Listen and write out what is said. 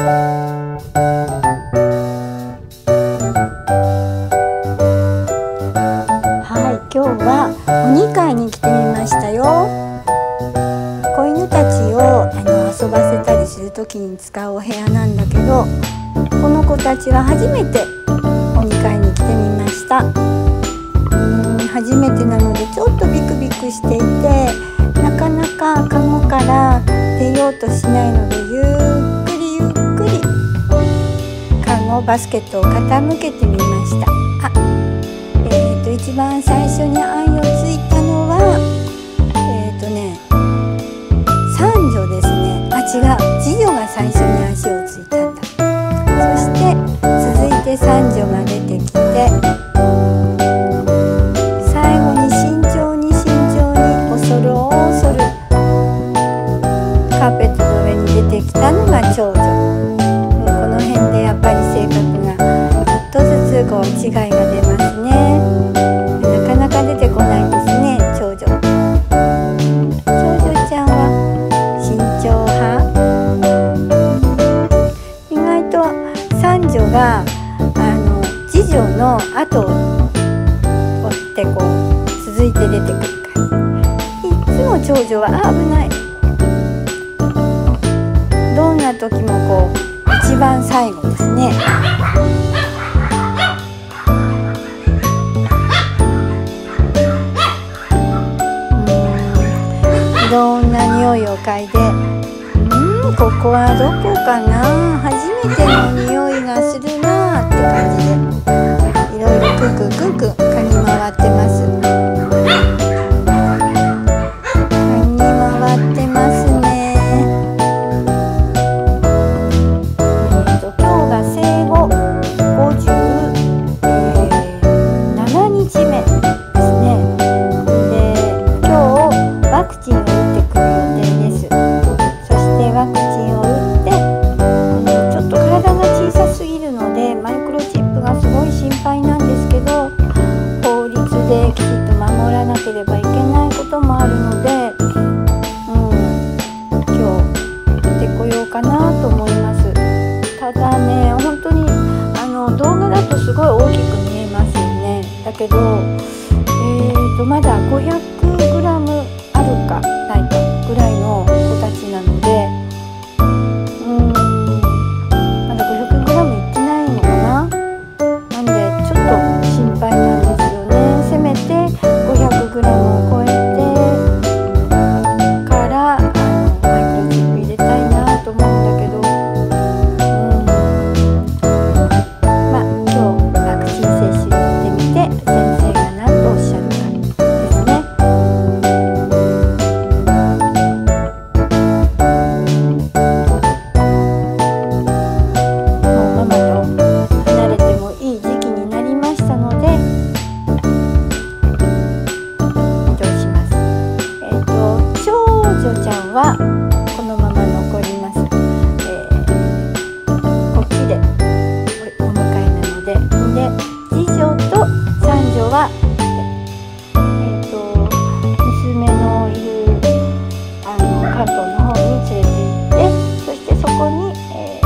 今日はお2階に来てみましたよ。子犬たちを遊ばせたりする時に使うお部屋なんだけど、この子たちは初めてお2階に来てみました。初めてなのでちょっとビクビクしていて、なかなかカゴから出ようとしないので、ゆっくりゆっくりカゴバスケットを傾けてみました。一番最初に愛をついたのは三女ですね。違う、次女が最初に足をついたんだ。そして続いて三女が出てきて、最後に慎重に慎重に恐る恐るカーペットの上に出てきたのが長女。この辺でやっぱり性格がちょっとずつ違いが出ますね。なかなか出てこないですね、長女。長女ちゃんは慎重派。意外と三女が次女の後を追って続いて出てくるから、いつも長女は危ない。どんな時も一番最後ですね。いろんな匂いを嗅いで、ここはどこかな、初めての匂いがするなって感じで、いろいろクンクンクンクン嗅ぎ回ってます。嗅ぎ回ってますね。今日が生後57日目ですね。で、今日ワクチンを打ってくる予定です。そしてワクチンを打って、ちょっと体が小さすぎるのでマイクロチップがすごい心配なんですけど、法律できちっと守らなければいけないこともあるので、今日打ってこようかなと思います。ただね、本当に動画だとすごい大きく見えますよね。だけどまだ500gあるかないかぐらいの子たちなので、まだ 500g いってないのかな。なんでちょっと心配なんですよね。せめて 500g を超えてからマイクロチップ入れたいなと思うんだけど、今日ワクチン接種行ってみて、先生が何とおっしゃるかですね。ママと離れてもいい時期になりましたので、移動します。長女ちゃんはこのまま残ります。こっちでお迎えなので、次女と三女は娘のいる関東の方に連れて行って、そしてそこに